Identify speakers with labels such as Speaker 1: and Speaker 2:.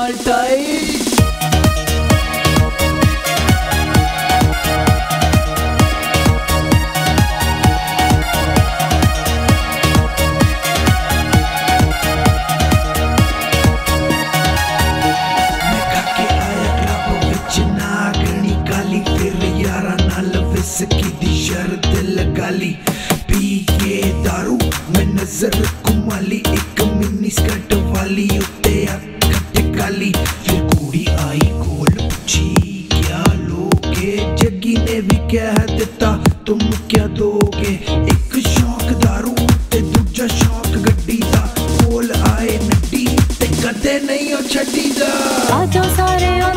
Speaker 1: ਨਾਲ ਟਾਈ।
Speaker 2: विस्की दी शर्त लगा ली, पी के दारू मैं नजर घुमाली, एक मिनी स्कर्ट वाली उत्ते अख टिकाली। फिर कुड़ी आई कोल पूछी क्या लोगे, जग्गी ने भी कह दिता तुम क्या दोगे। एक शौक दारू ते दूजा शौक गड्डी दा, कोल आए नड्डी ते कदे नहीं ओ छड्डी दा।
Speaker 3: आजो सारे